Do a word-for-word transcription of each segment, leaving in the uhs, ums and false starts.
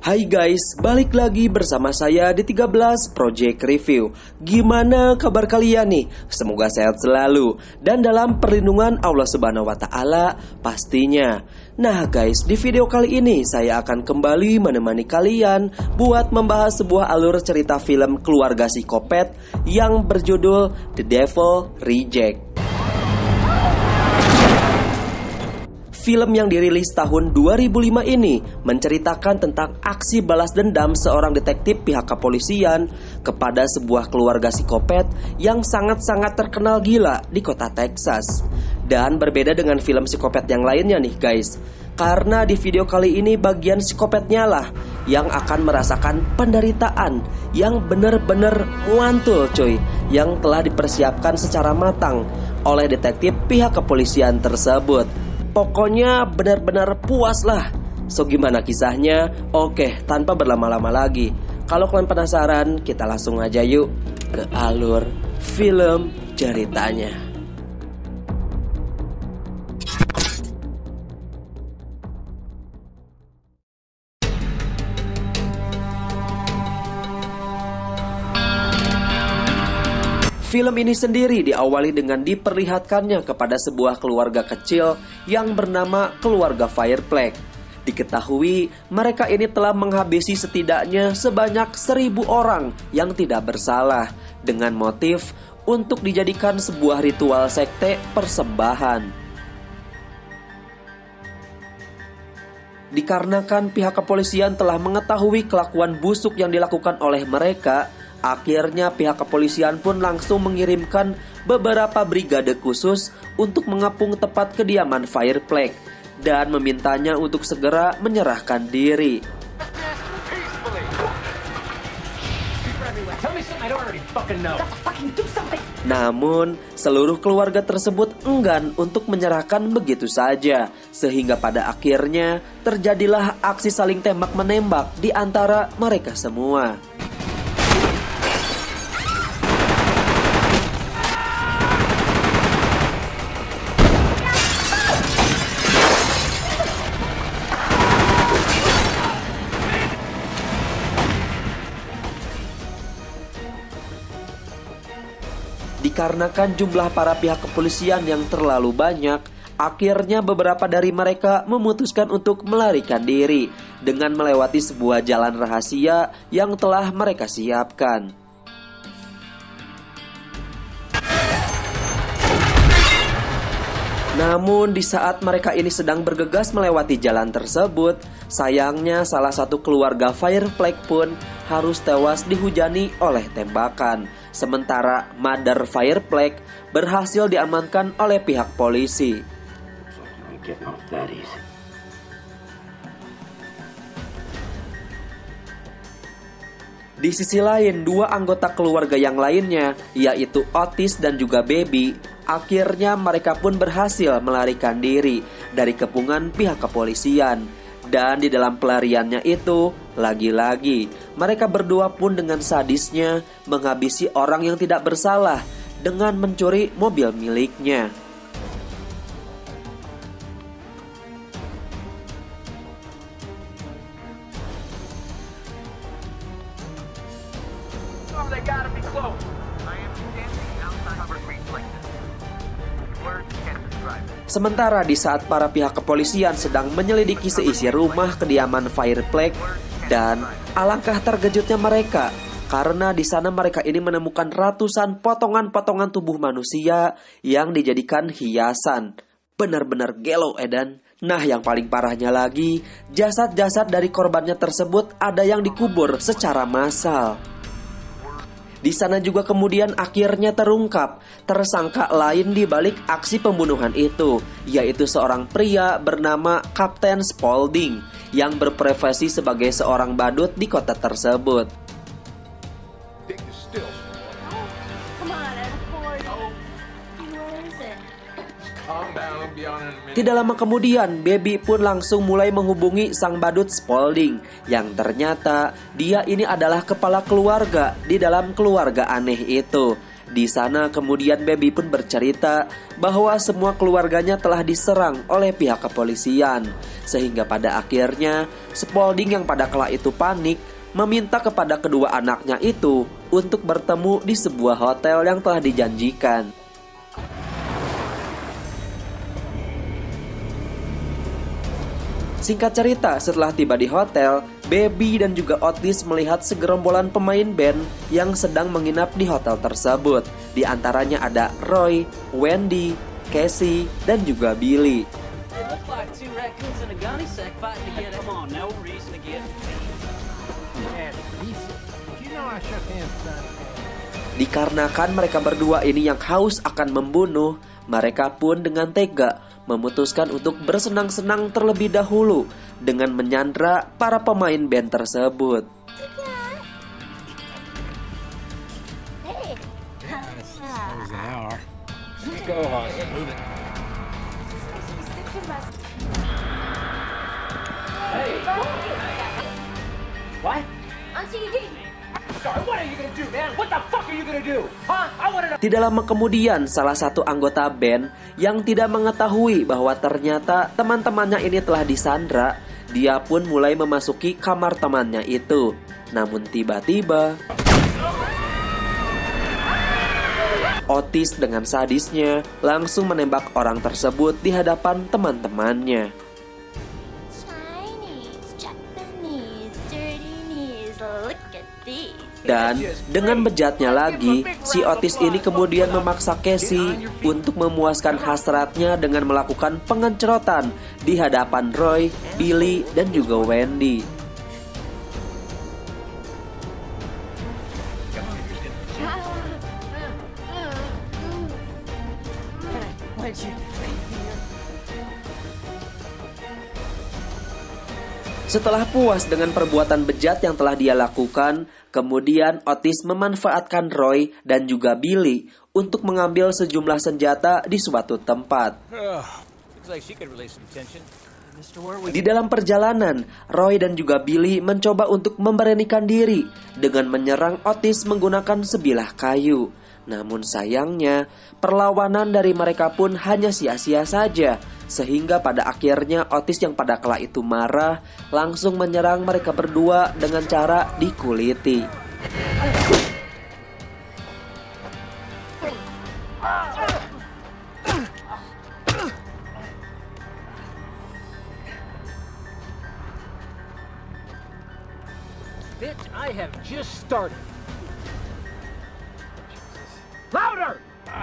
Hai guys, balik lagi bersama saya di tiga belas Project Review. Gimana kabar kalian nih? Semoga sehat selalu dan dalam perlindungan Allah Subhanahu wa Ta'ala pastinya. Nah guys, di video kali ini saya akan kembali menemani kalian buat membahas sebuah alur cerita film keluarga psikopat yang berjudul The Devil Reject. Film yang dirilis tahun dua ribu lima ini menceritakan tentang aksi balas dendam seorang detektif pihak kepolisian kepada sebuah keluarga psikopat yang sangat-sangat terkenal gila di kota Texas. Dan berbeda dengan film psikopat yang lainnya nih guys, karena di video kali ini bagian psikopatnya lah yang akan merasakan penderitaan yang bener-bener muantul cuy, yang telah dipersiapkan secara matang oleh detektif pihak kepolisian tersebut. Pokoknya benar-benar puas lah. So gimana kisahnya? Oke, tanpa berlama-lama lagi, kalau kalian penasaran, kita langsung aja yuk ke alur film ceritanya. Film ini sendiri diawali dengan diperlihatkannya kepada sebuah keluarga kecil yang bernama keluarga Fireplague. Diketahui mereka ini telah menghabisi setidaknya sebanyak seribu orang yang tidak bersalah dengan motif untuk dijadikan sebuah ritual sekte persembahan. Dikarenakan pihak kepolisian telah mengetahui kelakuan busuk yang dilakukan oleh mereka, akhirnya pihak kepolisian pun langsung mengirimkan beberapa brigade khusus untuk mengepung tempat kediaman Fireplague dan memintanya untuk segera menyerahkan diri. Namun, seluruh keluarga tersebut enggan untuk menyerahkan begitu saja, sehingga pada akhirnya terjadilah aksi saling tembak-menembak di antara mereka semua. Dikarenakan jumlah para pihak kepolisian yang terlalu banyak, akhirnya beberapa dari mereka memutuskan untuk melarikan diri dengan melewati sebuah jalan rahasia yang telah mereka siapkan. Namun di saat mereka ini sedang bergegas melewati jalan tersebut, sayangnya salah satu keluarga Fireplague pun harus tewas dihujani oleh tembakan. Sementara Mother Fireplague berhasil diamankan oleh pihak polisi. Di sisi lain, dua anggota keluarga yang lainnya, yaitu Otis dan juga Baby, akhirnya mereka pun berhasil melarikan diri dari kepungan pihak kepolisian. Dan di dalam pelariannya itu, lagi-lagi mereka berdua pun dengan sadisnya menghabisi orang yang tidak bersalah dengan mencuri mobil miliknya. Sementara di saat para pihak kepolisian sedang menyelidiki seisi rumah kediaman Fireplague, dan alangkah terkejutnya mereka karena di sana mereka ini menemukan ratusan potongan-potongan tubuh manusia yang dijadikan hiasan. Benar-benar gelo edan. Nah yang paling parahnya lagi, jasad-jasad dari korbannya tersebut ada yang dikubur secara massal. Di sana juga kemudian akhirnya terungkap tersangka lain di balik aksi pembunuhan itu, yaitu seorang pria bernama Kapten Spaulding yang berprofesi sebagai seorang badut di kota tersebut. Tidak lama kemudian, Baby pun langsung mulai menghubungi sang badut Spaulding, yang ternyata dia ini adalah kepala keluarga di dalam keluarga aneh itu. Di sana kemudian Baby pun bercerita bahwa semua keluarganya telah diserang oleh pihak kepolisian. Sehingga pada akhirnya Spaulding yang pada kala itu panik meminta kepada kedua anaknya itu untuk bertemu di sebuah hotel yang telah dijanjikan. Singkat cerita, setelah tiba di hotel, Baby dan juga Otis melihat segerombolan pemain band yang sedang menginap di hotel tersebut. Di antaranya ada Roy, Wendy, Casey, dan juga Billy. Dikarenakan mereka berdua ini yang haus akan membunuh, mereka pun dengan tega memutuskan untuk bersenang-senang terlebih dahulu dengan menyandra para pemain band tersebut. Tidak lama kemudian, salah satu anggota band yang tidak mengetahui bahwa ternyata teman-temannya ini telah disandra, dia pun mulai memasuki kamar temannya itu. Namun tiba-tiba Otis dengan sadisnya langsung menembak orang tersebut di hadapan teman-temannya. Dan dengan bejatnya lagi, si Otis ini kemudian memaksa Casey untuk memuaskan hasratnya dengan melakukan pengencerotan di hadapan Roy, Billy, dan juga Wendy. Setelah puas dengan perbuatan bejat yang telah dia lakukan, kemudian Otis memanfaatkan Roy dan juga Billy untuk mengambil sejumlah senjata di suatu tempat. Di dalam perjalanan, Roy dan juga Billy mencoba untuk memberanikan diri dengan menyerang Otis menggunakan sebilah kayu. Namun sayangnya, perlawanan dari mereka pun hanya sia-sia saja. Sehingga pada akhirnya Otis yang pada kala itu marah langsung menyerang mereka berdua dengan cara dikuliti. Bitch, I have just started. Louder!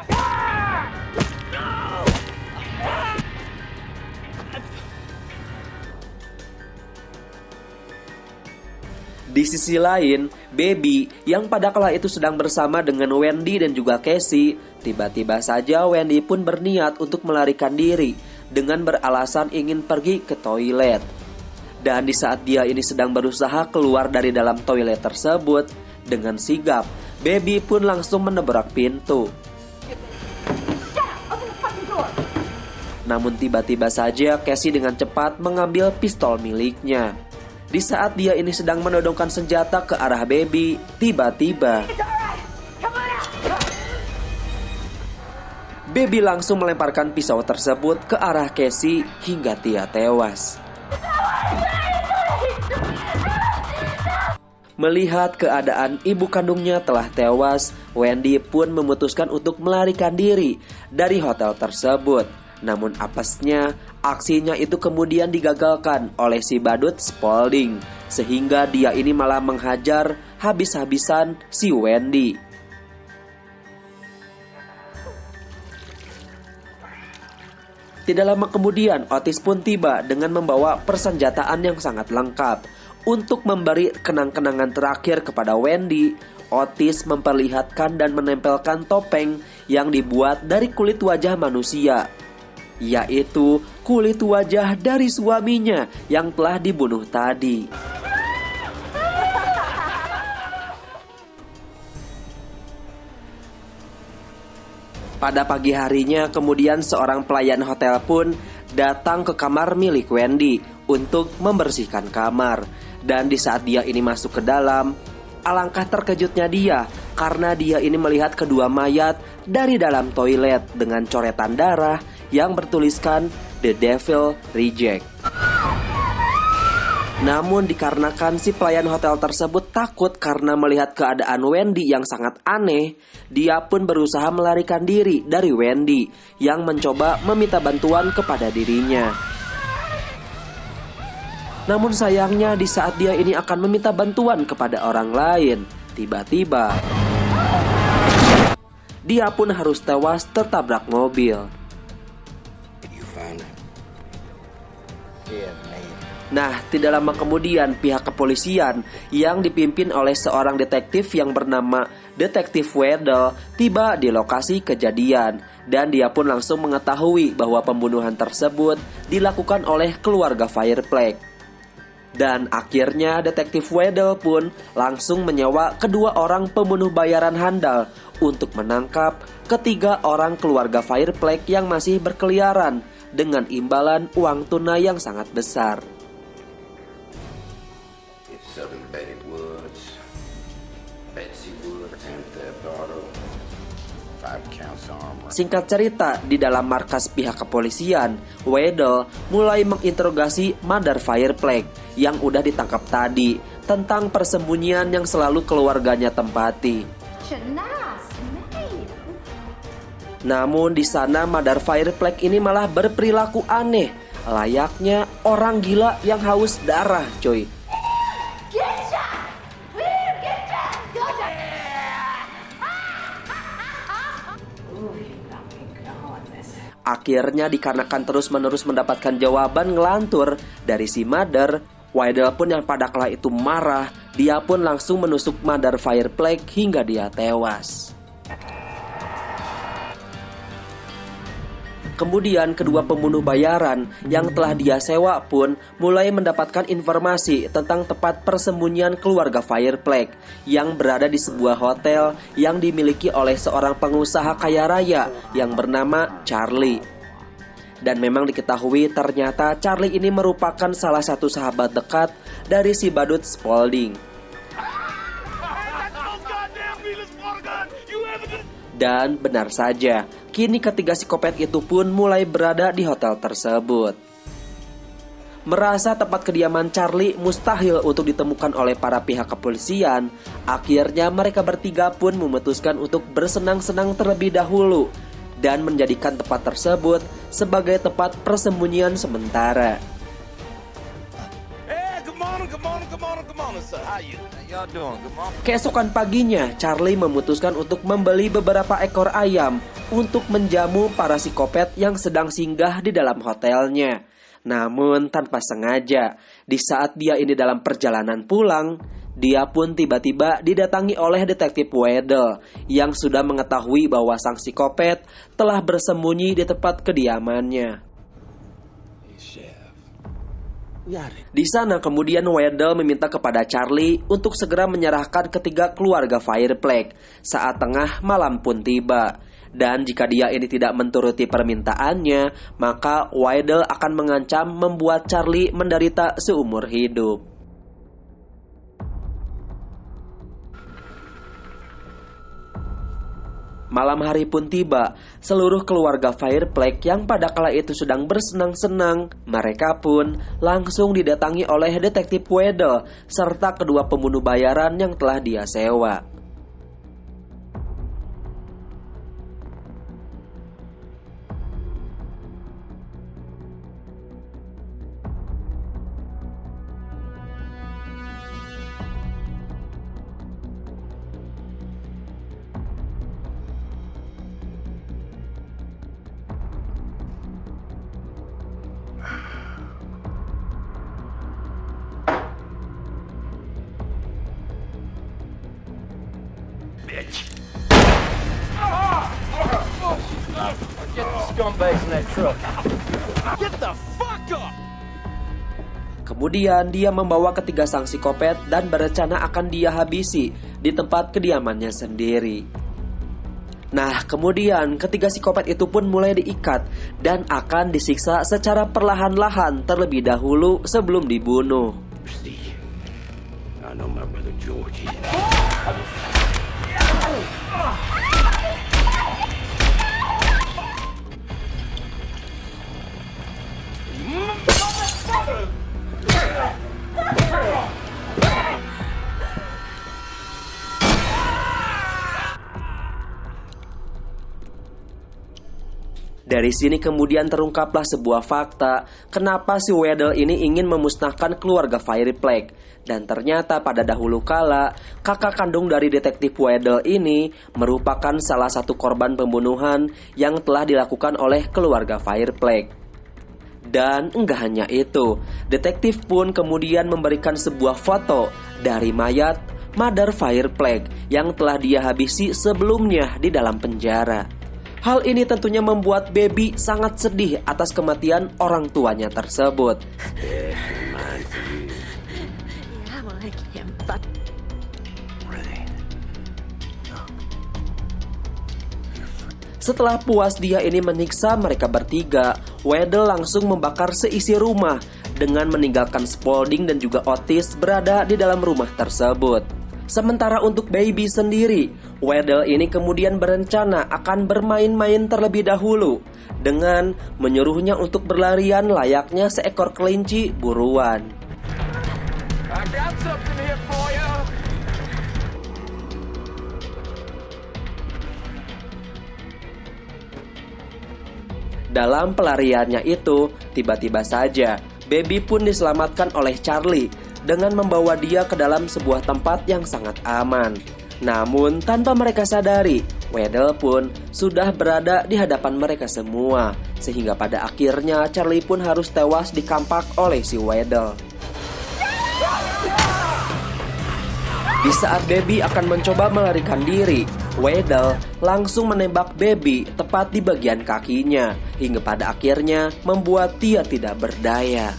Di sisi lain, Baby yang pada kala itu sedang bersama dengan Wendy dan juga Casey, tiba-tiba saja Wendy pun berniat untuk melarikan diri dengan beralasan ingin pergi ke toilet. Dan di saat dia ini sedang berusaha keluar dari dalam toilet tersebut, dengan sigap, Baby pun langsung menabrak pintu. Namun tiba-tiba saja Casey dengan cepat mengambil pistol miliknya. Di saat dia ini sedang menodongkan senjata ke arah Baby, tiba-tiba Baby langsung melemparkan pisau tersebut ke arah Casey hingga dia tewas. Melihat keadaan ibu kandungnya telah tewas, Wendy pun memutuskan untuk melarikan diri dari hotel tersebut. Namun apesnya, aksinya itu kemudian digagalkan oleh si badut Spaulding, sehingga dia ini malah menghajar habis-habisan si Wendy. Tidak lama kemudian, Otis pun tiba dengan membawa persenjataan yang sangat lengkap. Untuk memberi kenang-kenangan terakhir kepada Wendy, Otis memperlihatkan dan menempelkan topeng yang dibuat dari kulit wajah manusia, yaitu kulit wajah dari suaminya yang telah dibunuh tadi. Pada pagi harinya kemudian seorang pelayan hotel pun datang ke kamar milik Wendy untuk membersihkan kamar. Dan di saat dia ini masuk ke dalam, alangkah terkejutnya dia karena dia ini melihat kedua mayat dari dalam toilet dengan coretan darah yang bertuliskan The Devil Reject. Namun dikarenakan si pelayan hotel tersebut takut karena melihat keadaan Wendy yang sangat aneh, dia pun berusaha melarikan diri dari Wendy yang mencoba meminta bantuan kepada dirinya. Namun sayangnya di saat dia ini akan meminta bantuan kepada orang lain, tiba-tiba dia pun harus tewas tertabrak mobil. Nah, tidak lama kemudian pihak kepolisian yang dipimpin oleh seorang detektif yang bernama Detektif Weddle tiba di lokasi kejadian dan dia pun langsung mengetahui bahwa pembunuhan tersebut dilakukan oleh keluarga Fireplague. Dan akhirnya Detektif Weddle pun langsung menyewa kedua orang pembunuh bayaran handal untuk menangkap ketiga orang keluarga Fireplague yang masih berkeliaran dengan imbalan uang tunai yang sangat besar. Singkat cerita, di dalam markas pihak kepolisian, Weddle mulai menginterogasi Mother Fireplague yang udah ditangkap tadi tentang persembunyian yang selalu keluarganya tempati. Namun di sana Mother Fireplague ini malah berperilaku aneh, layaknya orang gila yang haus darah, coy. Akhirnya dikarenakan terus-menerus mendapatkan jawaban ngelantur dari si Mother, Weddle pun yang pada kala itu marah, dia pun langsung menusuk Mother Fireplague hingga dia tewas. Kemudian kedua pembunuh bayaran yang telah dia sewa pun mulai mendapatkan informasi tentang tempat persembunyian keluarga Fireplague yang berada di sebuah hotel yang dimiliki oleh seorang pengusaha kaya raya yang bernama Charlie. Dan memang diketahui ternyata Charlie ini merupakan salah satu sahabat dekat dari si badut Spaulding. Dan benar saja, kini ketiga psikopat itu pun mulai berada di hotel tersebut. Merasa tempat kediaman Charlie mustahil untuk ditemukan oleh para pihak kepolisian, akhirnya mereka bertiga pun memutuskan untuk bersenang-senang terlebih dahulu dan menjadikan tempat tersebut sebagai tempat persembunyian sementara. Keesokan paginya, Charlie memutuskan untuk membeli beberapa ekor ayam untuk menjamu para psikopat yang sedang singgah di dalam hotelnya. Namun tanpa sengaja, di saat dia ini dalam perjalanan pulang, dia pun tiba-tiba didatangi oleh Detektif Weddle yang sudah mengetahui bahwa sang psikopat telah bersembunyi di tempat kediamannya. Di sana kemudian Weddle meminta kepada Charlie untuk segera menyerahkan ketiga keluarga Fireplague saat tengah malam pun tiba. Dan jika dia ini tidak menuruti permintaannya, maka Weddle akan mengancam membuat Charlie menderita seumur hidup. Malam hari pun tiba, seluruh keluarga Fireplague yang pada kala itu sedang bersenang-senang, mereka pun langsung didatangi oleh Detektif Weddle serta kedua pembunuh bayaran yang telah dia sewa. Bitch. Get the scumbags in that truck. Get the fuck up. Kemudian dia membawa ketiga sang psikopat dan berencana akan dia habisi di tempat kediamannya sendiri. Nah, kemudian ketiga psikopat itu pun mulai diikat dan akan disiksa secara perlahan-lahan terlebih dahulu sebelum dibunuh. I know my brother George. Dari sini kemudian terungkaplah sebuah fakta kenapa si Weddle ini ingin memusnahkan keluarga Fireplague. Dan ternyata pada dahulu kala, kakak kandung dari detektif Weddle ini merupakan salah satu korban pembunuhan yang telah dilakukan oleh keluarga Fireplague. Dan enggak hanya itu, detektif pun kemudian memberikan sebuah foto dari mayat Mother Fireplague yang telah dia habisi sebelumnya di dalam penjara. Hal ini tentunya membuat Baby sangat sedih atas kematian orang tuanya tersebut. Setelah puas dia ini menyiksa mereka bertiga, Weddle langsung membakar seisi rumah dengan meninggalkan Spaulding dan juga Otis berada di dalam rumah tersebut. Sementara untuk Baby sendiri, Weddle ini kemudian berencana akan bermain-main terlebih dahulu dengan menyuruhnya untuk berlarian layaknya seekor kelinci buruan. I got something here for you. Dalam pelariannya itu, tiba-tiba saja Baby pun diselamatkan oleh Charlie dengan membawa dia ke dalam sebuah tempat yang sangat aman. Namun tanpa mereka sadari, Weddle pun sudah berada di hadapan mereka semua, sehingga pada akhirnya Charlie pun harus tewas dikampak oleh si Weddle. Di saat Baby akan mencoba melarikan diri, Weddle langsung menembak Baby tepat di bagian kakinya, hingga pada akhirnya membuat dia tidak berdaya.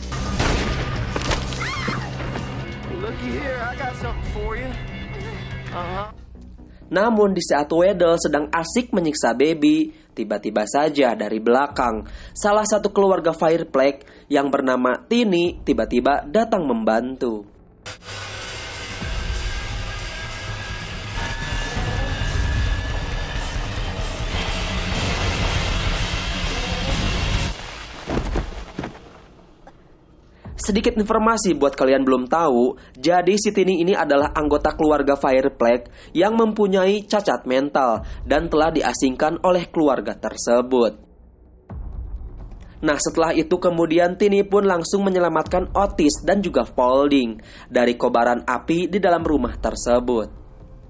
Here, I got something for you. Uh-huh. Namun di saat Weddle sedang asik menyiksa Baby, tiba-tiba saja dari belakang salah satu keluarga Fireplague yang bernama Tini tiba-tiba datang membantu. Sedikit informasi buat kalian belum tahu, jadi si Tini ini adalah anggota keluarga Fireplague yang mempunyai cacat mental dan telah diasingkan oleh keluarga tersebut. Nah setelah itu kemudian Tini pun langsung menyelamatkan Otis dan juga Spaulding dari kobaran api di dalam rumah tersebut.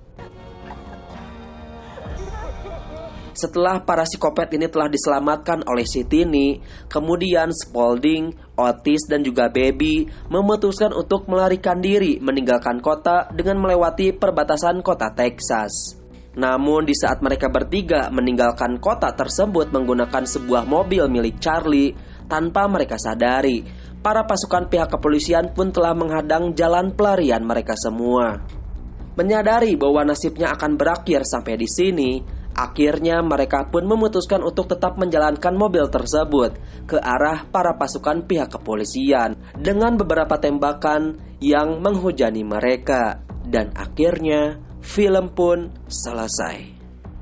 Setelah para psikopat ini telah diselamatkan oleh si Tini, kemudian Spaulding, Otis, dan juga Baby memutuskan untuk melarikan diri meninggalkan kota dengan melewati perbatasan kota Texas. Namun di saat mereka bertiga meninggalkan kota tersebut menggunakan sebuah mobil milik Charlie, tanpa mereka sadari, para pasukan pihak kepolisian pun telah menghadang jalan pelarian mereka semua. Menyadari bahwa nasibnya akan berakhir sampai di sini, akhirnya mereka pun memutuskan untuk tetap menjalankan mobil tersebut ke arah para pasukan pihak kepolisian dengan beberapa tembakan yang menghujani mereka. Dan akhirnya film pun selesai.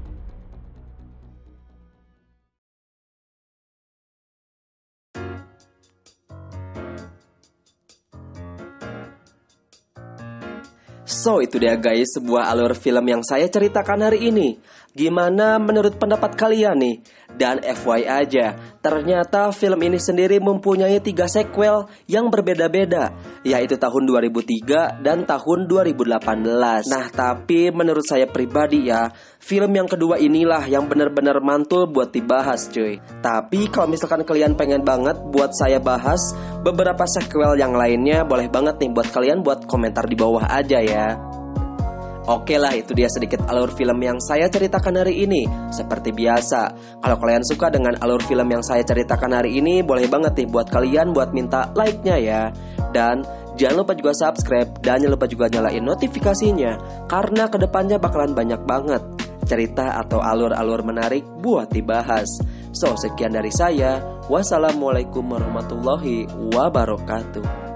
So itu dia guys, sebuah alur film yang saya ceritakan hari ini. Gimana menurut pendapat kalian nih? Dan F Y I aja, ternyata film ini sendiri mempunyai tiga sequel yang berbeda-beda, yaitu tahun dua ribu tiga dan tahun dua ribu delapan belas. Nah tapi menurut saya pribadi ya, film yang kedua inilah yang benar-benar mantul buat dibahas cuy. Tapi kalau misalkan kalian pengen banget buat saya bahas beberapa sequel yang lainnya, boleh banget nih buat kalian buat komentar di bawah aja ya. Oke lah, itu dia sedikit alur film yang saya ceritakan hari ini. Seperti biasa, kalau kalian suka dengan alur film yang saya ceritakan hari ini, boleh banget nih buat kalian buat minta like-nya ya. Dan jangan lupa juga subscribe dan jangan lupa juga nyalain notifikasinya, karena kedepannya bakalan banyak banget cerita atau alur-alur menarik buat dibahas. So, sekian dari saya. Wassalamualaikum warahmatullahi wabarakatuh.